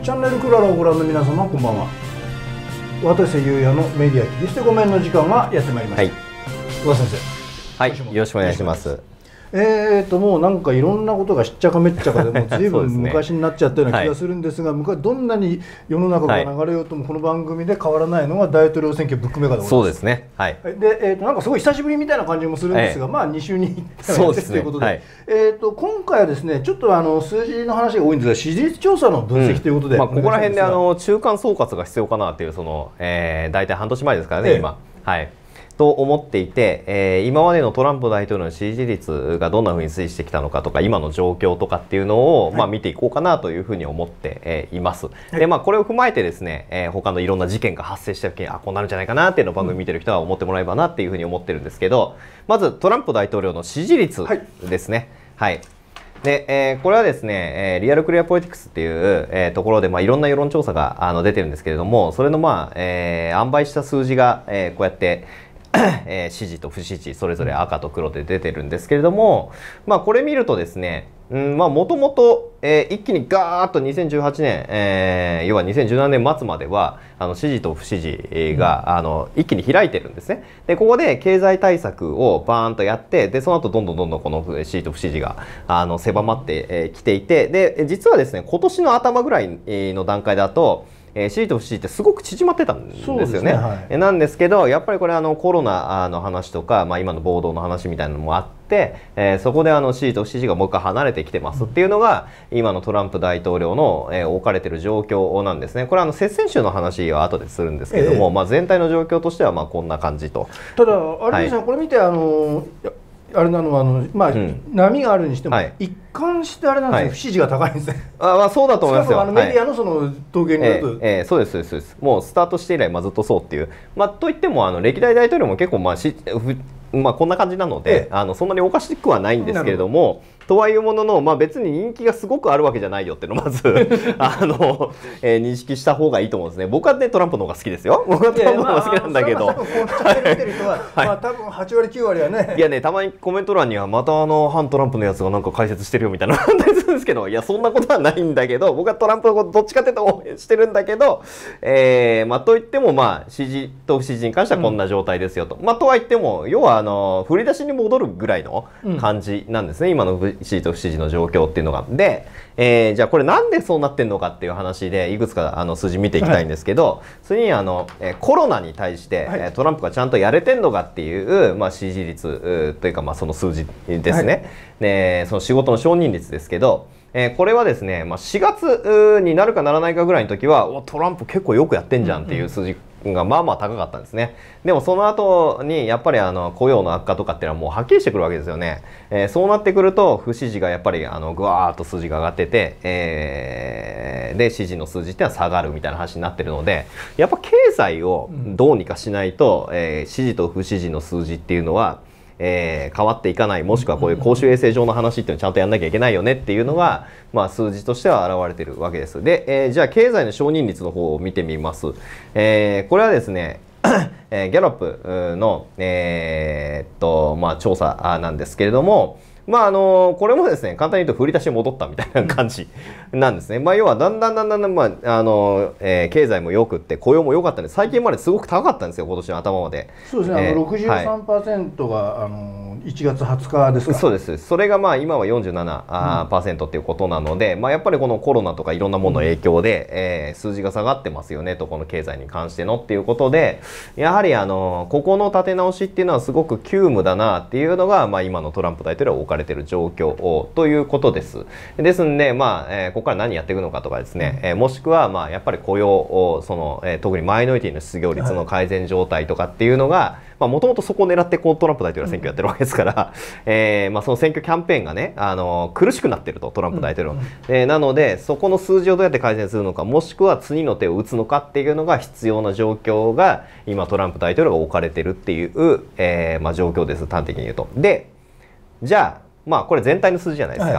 チャンネルクララをご覧の皆様こんばんは。渡瀬裕也のメディア切り捨てごめんの時間がやってまいりました。小田先生、 はい、よろしくお願いします。 もうなんかいろんなことがしっちゃかめっちゃかでもう随分昔になっちゃったような気がするんですが、昔どんなに世の中が流れようともこの番組で変わらないのが大統領選挙ブックメーカーでございます。 そうですね。はい。 で、なんかすごい久しぶりみたいな感じもするんですが、まあ2週に1回やってということで、今回はですね、ちょっと数字の話が多いんですが、支持率調査の分析ということで、 ここら辺で中間総括が必要かなという大体半年前ですからね、今。はい。と思っていて、今までのトランプ大統領の支持率がどんなふうに推移してきたのかとか今の状況とかっていうのを、見ていこうかなというふうに思っています。でこれを踏まえてですね、他のいろんな事件が発生した時にこうなるんじゃないかなっていうのを番組見てる人は思ってもらえばなっていうふうに思ってるんですけど、まずトランプ大統領の支持率ですね。はいでこれはですね、リアルクリアポリティクスっていう、ところで、いろんな世論調査が出てるんですけれども、それの塩梅した数字が、こうやって支持と不支持それぞれ赤と黒で出てるんですけれども、これ見るとですね、もともと一気にガーッと2018年、要は2017年末までは支持と不支持が一気に開いてるんですね。でここで経済対策をバーンとやって、でその後どんどんこの支持と不支持が狭まってきていて、で実はですね今年の頭ぐらいの段階だと支持と不支持ってすごく縮まってたんですよね。なんですけどやっぱりこれコロナの話とか、今の暴動の話みたいなのもあって、そこで支持と不支持がもう一回離れてきてますっていうのが今のトランプ大統領の、置かれている状況なんですね。これ接戦州の話は後でするんですけども、全体の状況としてはこんな感じと。 ただあれですね、これ見てあれなのは波があるにしても、一貫してあれなんですね、不支持が高いんですね。 そうだと思いますよ。 メディアのその統計によると、 そうですそうです。もうスタートして以来ずっとそうっていう、といっても歴代大統領も結構こんな感じなので、そんなにおかしくはないんですけれども。とはいうものの、別に人気がすごくあるわけじゃないよっていうのをまず認識した方がいいと思うんですね。僕はねトランプの方が好きですよ。僕はトランプの方が好きなんだけど、多分8割9割はね。いやね、たまにコメント欄にはまた反トランプのやつがなんか解説してるよみたいなのがあったりするんですけど、いやそんなことはないんだけど、僕はトランプのことどっちかっていうと応援してるんだけど、といっても支持と不支持に関してはこんな状態ですよと。とは言っても要は振り出しに戻るぐらいの感じなんですね、今の支持と不支持の状況っていうのが。で、じゃあこれなんでそうなってんのかっていう話でいくつか数字見ていきたいんですけど、次にコロナに対してトランプがちゃんとやれてんのかっていう支持率というかその数字ですね。でその仕事の承認率ですけど、これはですね、4月になるかならないかぐらいの時はトランプ結構よくやってんじゃんっていう数字が高かったんですね。でもその後にやっぱり雇用の悪化とかっていうのはもうはっきりしてくるわけですよね。そうなってくると不支持がやっぱりぐわーっと数字が上がってて、で支持の数字っていうのは下がるみたいな話になってるので、やっぱ経済をどうにかしないと、支持と不支持の数字っていうのは変わっていかない、もしくはこういう公衆衛生上の話っていうのをちゃんとやんなきゃいけないよねっていうのが、数字としては現れているわけです。で、じゃあ経済の承認率の方を見てみます。これはですねギャラップの、調査なんですけれども、これもですね簡単に言うと振り出しに戻ったみたいな感じなんですね。要はだんだん経済も良くって雇用も良かったんで、最近まですごく高かったんですよ、今年の頭まで。 そうですね、63% が1月20日ですか。 そうです。それが今は 47% っていうことなので、やっぱりこのコロナとかいろんなものの影響で、数字が下がってますよねと、この経済に関してのっていうことで、やはりここの立て直しっていうのはすごく急務だなっていうのが、今のトランプ大統領は置かれている状況ということです。ですんで、ここから何やっていくのかとかですね、もしくはやっぱり雇用を特にマイノリティの失業率の改善状態とかっていうのが、もともとそこを狙ってトランプ大統領は選挙やってるわけですから、その選挙キャンペーンがね苦しくなってると、トランプ大統領、なのでそこの数字をどうやって改善するのか、もしくは次の手を打つのかっていうのが必要な状況が今トランプ大統領が置かれてるっていう、状況です、端的に言うと。でじゃあこれ全体の数字じゃないですか。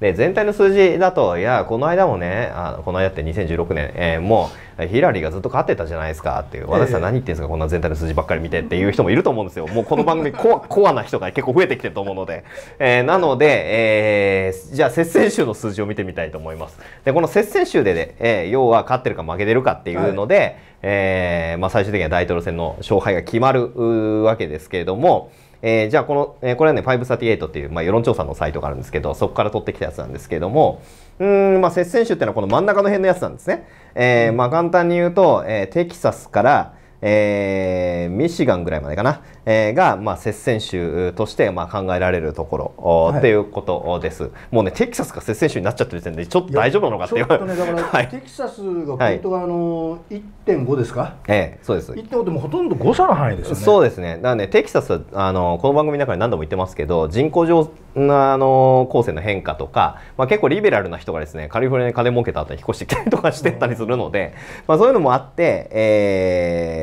で全体の数字だと、いやこの間もね、この間って2016年、もうヒラリーがずっと勝ってたじゃないですかっていう、私さん何言ってんですか、こんな全体の数字ばっかり見てっていう人もいると思うんですよ。もうこの番組コアな人が結構増えてきてると思うので、なので、じゃあ接戦州の数字を見てみたいと思います。でこの接戦州で、要は勝ってるか負けてるかっていうので、まあ、最終的には大統領選の勝敗が決まるわけですけれども、じゃあこれはね538っていう、まあ、世論調査のサイトがあるんですけど、そこから取ってきたやつなんですけれども、まあ、接戦州っていうのはこの真ん中の辺のやつなんですね。まあ、簡単に言うと、テキサスからミシガンぐらいまでかな、が、まあ、接戦州として、まあ、考えられるところ、っていうことです。もうねテキサスが接戦州になっちゃってる時点でちょっと大丈夫なのかっていう。 ちょっとねだからテキサスがポイントが1.5ですか。 そうです。 1.5でもほとんど誤差の範囲ですよね。 そうですね。だからねテキサスはこの番組の中で何度も言ってますけど、人口上構成の変化とか、まあ、結構リベラルな人がですねカリフォルニアに金儲けた後に引っ越してきたりとかしてったりするので、まあ、そういうのもあって、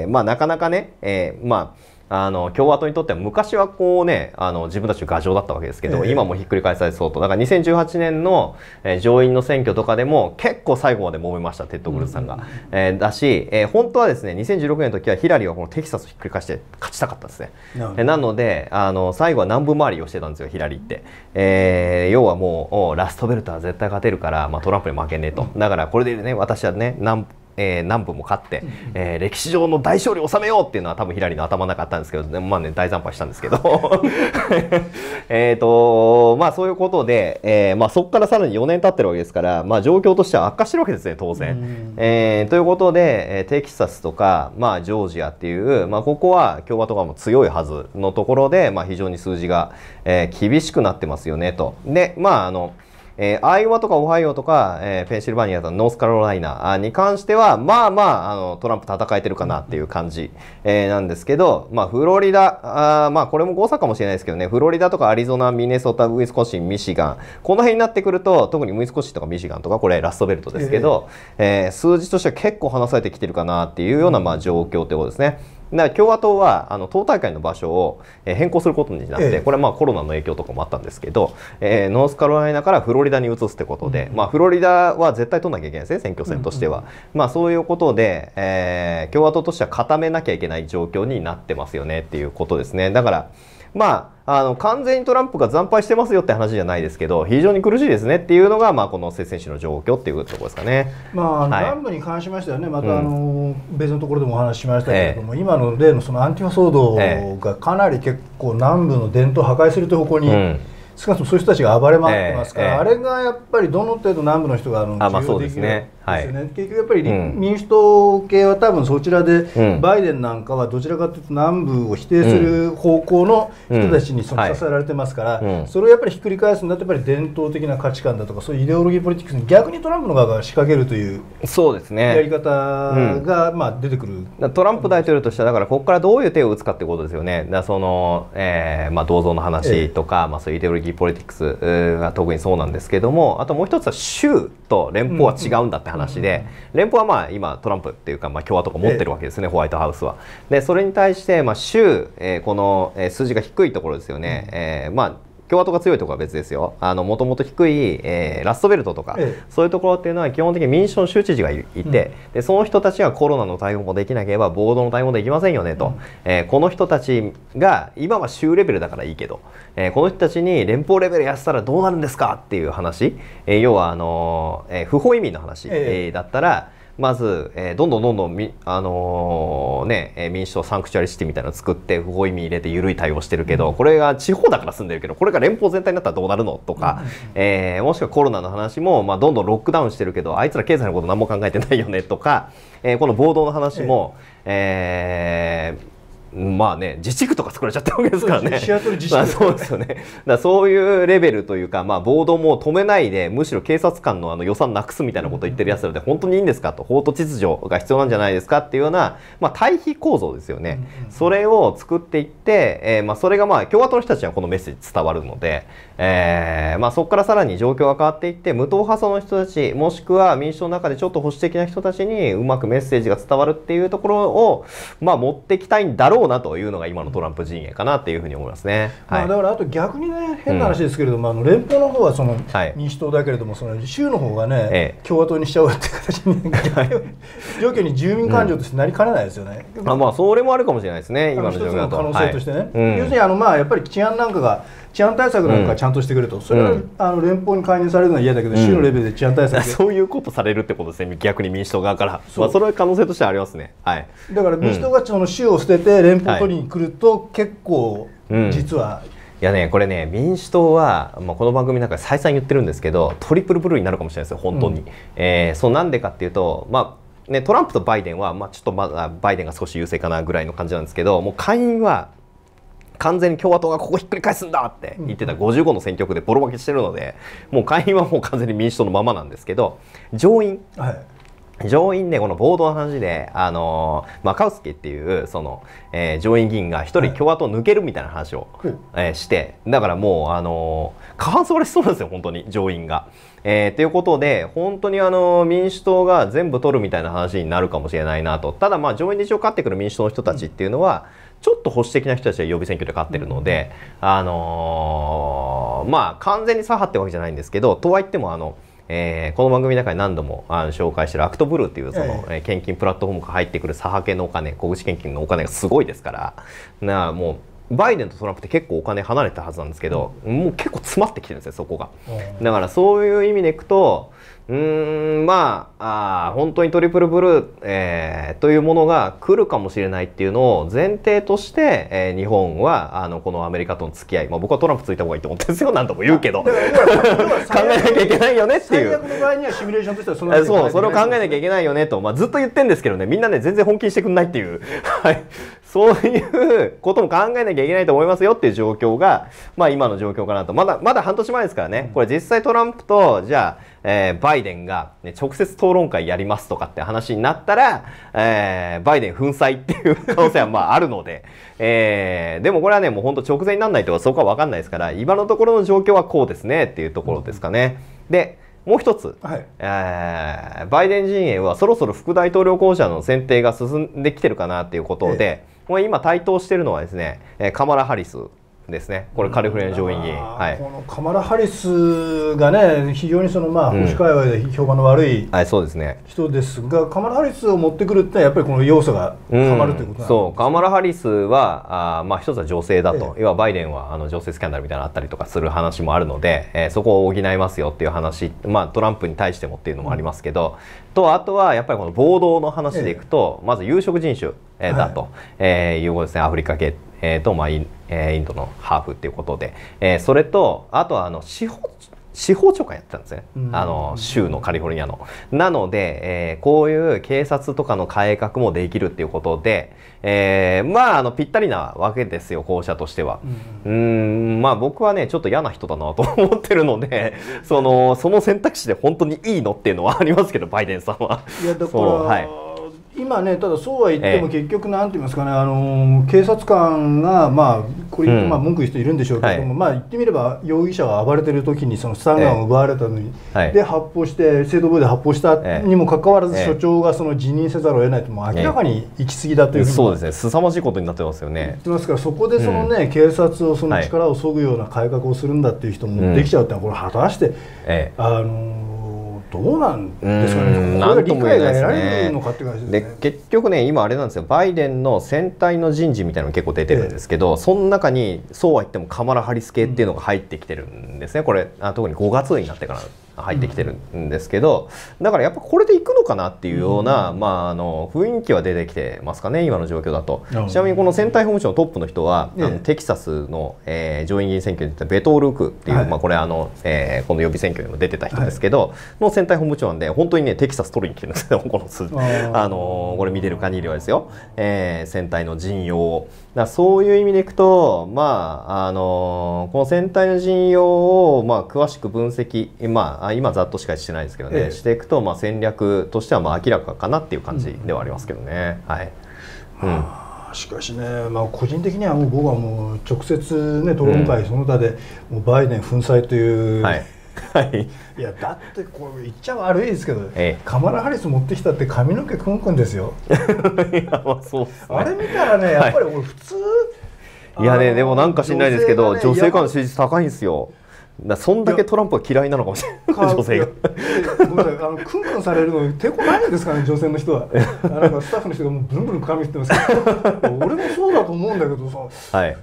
まあ、なかなかね、まあ共和党にとっては昔はこうね自分たち牙城だったわけですけど、今もひっくり返されそうと。だから2018年の、上院の選挙とかでも結構最後まで揉めました、テッド・クルズさんが。だし、本当はですね2016年の時はヒラリーはこのテキサスをひっくり返して勝ちたかったですね。なので最後は南部回りをしてたんですよヒラリーって。要はもうラストベルトは絶対勝てるから、まあ、トランプに負けねえと。だからこれでね私はね南部も勝って、歴史上の大勝利を収めようっていうのは多分ヒラリーの頭の中あったんですけど、まあね大惨敗したんですけどまあそういうことで、まあ、そこからさらに4年経ってるわけですから、まあ、状況としては悪化してるわけですね当然。ということでテキサスとか、まあ、ジョージアっていう、まあ、ここは共和党がも強いはずのところで、まあ、非常に数字が、厳しくなってますよねと。でまあアイオワとかオハイオとか、ペンシルバニアとかノースカロライナに関してはまあまあトランプ戦えてるかなっていう感じ、なんですけど、まあ、フロリダまあこれも誤差かもしれないですけどね、フロリダとかアリゾナミネソタウィスコシンミシガンこの辺になってくると、特にウィスコシンとかミシガンとかこれラストベルトですけど、数字としては結構離されてきてるかなっていうようなまあ状況ってことですね。だから共和党は党大会の場所を変更することになって、これはまあコロナの影響とかもあったんですけど、ノースカロライナからフロリダに移すってことで、まあ、フロリダは絶対取らなきゃいけないですね選挙戦としては。まあそういうことで、共和党としては固めなきゃいけない状況になってますよねっていうことですね。だからまあ完全にトランプが惨敗してますよって話じゃないですけど、非常に苦しいですねっていうのが、まあ、この接戦州の状況っていうところですかね。 まあ、南部に関しましてはね、また別のところでもお話ししましたけれども、今の例のそのアンティファ騒動がかなり結構南部の伝統を破壊するという方向に、少なくともそういう人たちが暴れ回ってますから、あれがやっぱりどの程度南部の人が重要できるですよね。結局やっぱり民主党系は多分そちらで、バイデンなんかはどちらかというと南部を否定する方向の人たちに支えられてますから、それをやっぱりひっくり返すんだとやっぱり伝統的な価値観だとかそういうイデオロギーポリティクスに逆にトランプの側が仕掛けるというやり方がまあ出てくる。 トランプ大統領としてはだからここからどういう手を打つかってことですよね。だそのまあ銅像の話とか、まあそういうイデオロギーポリティクスが特にそうなんですけども、あともう一つは州と連邦は違うんだって話で、連邦はまあ今トランプっていうか、まあ共和党が持ってるわけですね、ホワイトハウスは。でそれに対してまあ州、この数字が低いところですよね。まあ共和党が強いところは別ですよ。もともと低い、ラストベルトとか、そういうところっていうのは基本的に民主党の州知事がいて、でその人たちがコロナの対応もできなければ暴動の対応もできませんよねと、この人たちが今は州レベルだからいいけど、この人たちに連邦レベルやったらどうなるんですかっていう話、要は不法移民の話、だったらまず、どんどん民主党サンクチュアリシティみたいなのを作って不法移民入れて緩い対応してるけど、これが地方だから住んでるけどこれが連邦全体になったらどうなるのとか、もしくはコロナの話も、まあ、どんどんロックダウンしてるけどあいつら経済のこと何も考えてないよねとか、この暴動の話も、まあね自治区とか作られちゃってるわけですからね。 シアトル自治区そうですよね。だからそういうレベルというか、まあ暴動も止めないでむしろ警察官の予算なくすみたいなことを言ってるやつらで本当にいいんですかと、法と秩序が必要なんじゃないですかっていうような、まあ、対比構造ですよね。それを作っていって、まあそれがまあ共和党の人たちにはこのメッセージ伝わるので、まあそこからさらに状況が変わっていって無党派層の人たちもしくは民主党の中でちょっと保守的な人たちにうまくメッセージが伝わるっていうところを、まあ、持ってきたいんだろうろうなというのが今のトランプ陣営かなっていうふうに思いますね。 だからあと逆にね、変な話ですけれども、連邦の方はその民主党だけれども、その州の方がね、共和党にしちゃうっていう形に状況に住民感情としてなりかねないですよね。 まあそれもあるかもしれないですね、今の状況だと。 可能性としてね、要するにやっぱり治安対策なんかちゃんとしてくれと、それは連邦に介入されるのは嫌だけど、州のレベルで治安対策そういうことされるってことですね、逆に民主党側から。それは可能性としてはありますね。 だから民主党がその州を捨てて連邦取りに来ると結構実は、 いやね、これね、民主党は、この番組なんか再三言ってるんですけど、トリプルブルーになるかもしれないですよ、本当に。そうなんでかっていうと、トランプとバイデンは、ちょっとバイデンが少し優勢かなぐらいの感じなんですけど、もう下院は完全に共和党がここひっくり返すんだって言ってた55の選挙区でボロ負けしてるので、もう下院はもう完全に民主党のままなんですけど、上院でこのボードの話で、マカウスキーっていうその、上院議員が一人共和党抜けるみたいな話を、して、だからもう過半数割れしそうなんですよ、本当に上院が。ということで本当に民主党が全部取るみたいな話になるかもしれないなと。ただ上院で一応勝ってくる民主党の人たちっていうのは、ちょっと保守的な人たちが予備選挙で勝ってるので、完全に左派ってわけじゃないんですけど、とはいってもこの番組の中に何度も紹介しているアクトブルーっていうその献金プラットフォームから入ってくる左派系のお金、小口献金のお金がすごいですから、もうバイデンとトランプって結構お金離れたはずなんですけど、もう結構詰まってきてるんですよ、そこが。だからそういう意味でいくと、本当にトリプルブルー、というものが来るかもしれないっていうのを前提として、日本はこのアメリカとの付き合い、僕はトランプついた方がいいと思ってるんですよ、何度も言うけど考えなきゃいけないよねっていう、 最悪の場合にはシミュレーションとしてはそれを考えなきゃいけないよねと、ずっと言ってるんですけどね、みんなね全然本気にしてくんないっていうそういうことも考えなきゃいけないと思いますよっていう状況が、今の状況かなと。まだ半年前ですからね、これ実際トランプとじゃあバイデンが、直接討論会やりますとかって話になったら、バイデン粉砕っていう可能性はあるので、でもこれはねもう本当直前にならないとそこは分かんないですから、今のところの状況はこうですねっていうところですかね。でもう一つ、バイデン陣営はそろそろ副大統領候補者の選定が進んできてるかなっていうことで、もう今台頭しているのはですね、カマラ・ハリスですね。これカリフォルニア上院議員、 このカマラ・ハリスがね、非常にその保守界隈で評判の悪い人ですが、カマラ・ハリスを持ってくるってやっぱりこの要素がはまるということなんです。 そう、カマラ・ハリスは一つは女性だと、要はバイデンは女性スキャンダルみたいなのあったりとかする話もあるので、そこを補いますよっていう話、トランプに対してもっていうのもありますけど、あとはやっぱりこの暴動の話でいくと、まず有色人種だということですね。アフリカ系とインドのハーフっていうことで、それとあとは司法長官やってたんですね、州のカリフォルニアの。なので、こういう警察とかの改革もできるっていうことで、ぴったりなわけですよ、候補者としては。僕はねちょっと嫌な人だなと思ってるので、その選択肢で本当にいいのっていうのはありますけど、バイデンさんは。 いやだから今ね、ただそうは言っても結局なんて言いますかね、警察官がこれ文句言う人いるんでしょうけども、言ってみれば容疑者が暴れてる時にそのスタンガンを奪われたのに、で発砲して正当防衛で発砲したにもかかわらず署長がその辞任せざるを得ないと、もう明らかに行き過ぎだというふうに、 そうですね、凄まじいことになってますよね。 言ってますから、そこでそのね、警察をその力を削ぐような改革をするんだっていう人もできちゃうってのは、これ果たしてどうなんですかね、これが理解が得られるのかっていう感じですね。 結局ね、今あれなんですよ、バイデンの選対の人事みたいなのが結構出てるんですけど、その中にそうは言ってもカマラ・ハリス系っていうのが入ってきてるんですね。これ特に5月になってから入ってきてるんですけど、だからやっぱこれでいくのかなっていうような、雰囲気は出てきてますかね、今の状況だと。ちなみにこの選対本部長のトップの人は、テキサスの、上院議員選挙に出たベトールクっていう、これこの予備選挙にも出てた人ですけど、の選対本部長なんで、本当にねテキサス取りに来てるんですよ、これ見てる限りはですよ、選対の陣容を。そういう意味でいくと、この選対の陣容を詳しく分析、今ざっとしかしてないですけどね、していくと戦略としては明らかかなっていう感じではありますけどね。 しかしね、個人的には僕はもう直接ね討論会その他でもうバイデン粉砕という、 はい、 いやだってこれ言っちゃ悪いですけど、カマラ・ハリス持ってきたって髪の毛くんくんですよ。いや、まあそうっすね、あれ見たらねやっぱり俺普通、 いやね、でもなんか知んないですけど、女性からの支持率高いんですよ。そんだけトランプが嫌いなのかもしれない、女性が。 ごめんなさい、クンクンされるの抵抗ないんですかね、女性の人は。なんかスタッフの人がもうブンブン髪振ってますけど、俺もそうだと思うんだけどさ、はい、いや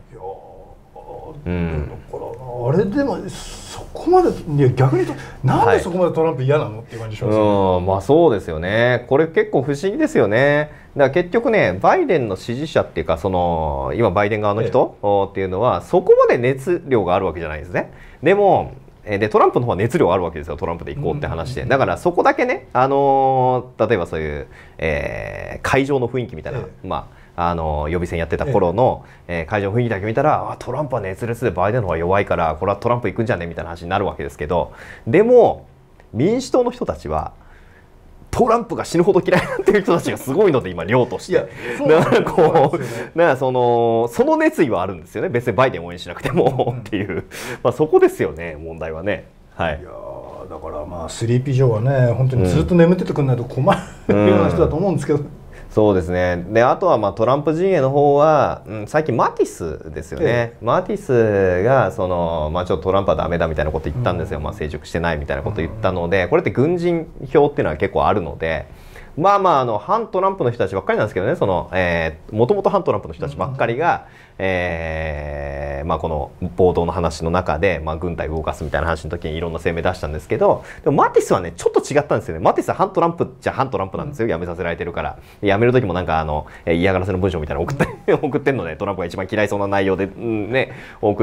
だからあれでもそこまで、いや逆に言うとなんでそこまでトランプ嫌なのっていう感じしますよね。 まあそうですよね。これ結構不思議ですよね。だから結局ね、バイデンの支持者っていうか、その今バイデン側の人っていうのはそこまで熱量があるわけじゃないですね。でもでトランプの方は熱量あるわけですよ。トランプで行こうって話で、だからそこだけね、例えばそういう、会場の雰囲気みたいな、まあ予備選やってた頃の、会場の雰囲気だけ見たら、トランプは熱烈でバイデンの方が弱いからこれはトランプ行くんじゃねみたいな話になるわけですけど、でも民主党の人たちはトランプが死ぬほど嫌いになってる人たちがすごいので今量として、だからこう、だからその熱意はあるんですよね。別にバイデン応援しなくてもっていう、まあそこですよね、問題はね。はい。 いやだからまあスリーピー・ジョーはね本当にずっと眠っててくれないと困るような人だと思うんですけど。 そうですね。であとはまあトランプ陣営の方は、最近マティスですよね。マティスがその、まあ、ちょっとトランプはダメだみたいなこと言ったんですよ。まあ、成熟してないみたいなこと言ったので、これって軍人票っていうのは結構あるので、まあまあ反トランプの人たちばっかりなんですけどね、そのもともと反トランプの人たちばっかりが、まあこの暴動の話の中で、まあ、軍隊を動かすみたいな話の時にいろんな声明出したんですけど、でもマティスはねちょっと違ったんですよね。マティスは反トランプじゃ反トランプなんですよ。辞めさせられてるから。辞める時もなんか嫌がらせの文章みたいなの送ってんので、トランプが一番嫌いそうな内容で、ね、送って、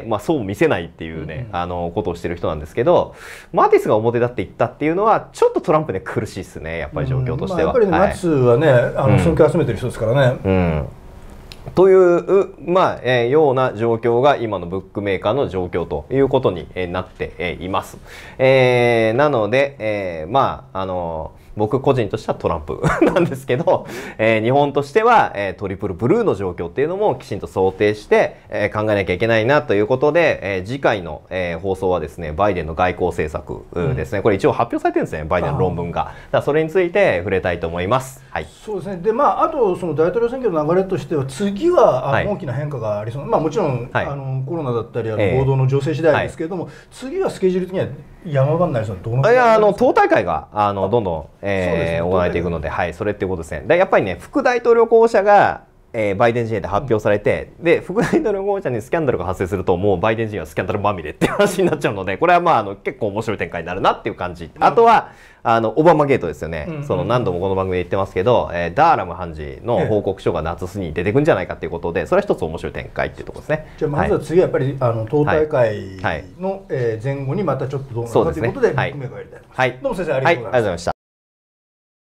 まあ、そう見せないっていうね、ことをしてる人なんですけど、マティスが表立って言ったっていうのはちょっとトランプね苦しいですね、やっぱり状況としては。 やっぱりマティスはね、尊敬を集めてる人ですからね。 という、まあような状況が今のブックメーカーの状況ということになっています。なので、まあ僕個人としてはトランプなんですけど、日本としては、トリプルブルーの状況っていうのもきちんと想定して、考えなきゃいけないなということで、次回の、放送はですねバイデンの外交政策ですね、これ一応発表されてるんですね、バイデンの論文が。だからそれについて触れたいと思います。はい、 そうですね。であとその大統領選挙の流れとしては次は大きな変化がありそう、もちろん、コロナだったり暴動の情勢次第ですけれども、次はスケジュール的には山場になりそうな、どのくらい党大会がどんどん行われていくので、はい、それっていうことですね。でやっぱりね、副大統領候補者が、バイデン陣営で発表されて、で副大統領候補者にスキャンダルが発生すると、もうバイデン陣営はスキャンダルまみれっていう話になっちゃうので、これはまあ結構面白い展開になるなっていう感じ。あとはオバマゲートですよね。その何度もこの番組で言ってますけど、ダーラム判事の報告書が夏に出てくるんじゃないかっていうことで、それは一つ面白い展開っていうところですね。 じゃあまずは次はやっぱり党大会の前後にまたちょっとどうなるかということで、ブックメーカーやりたいと思います。どうも先生ありがとうございました。